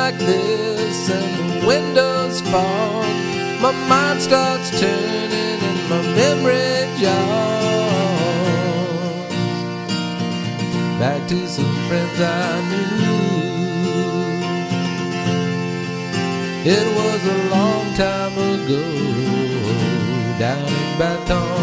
like this and the windows fall, my mind starts turning and my memory jogs back to some friends I knew. It was a long time ago down in Baton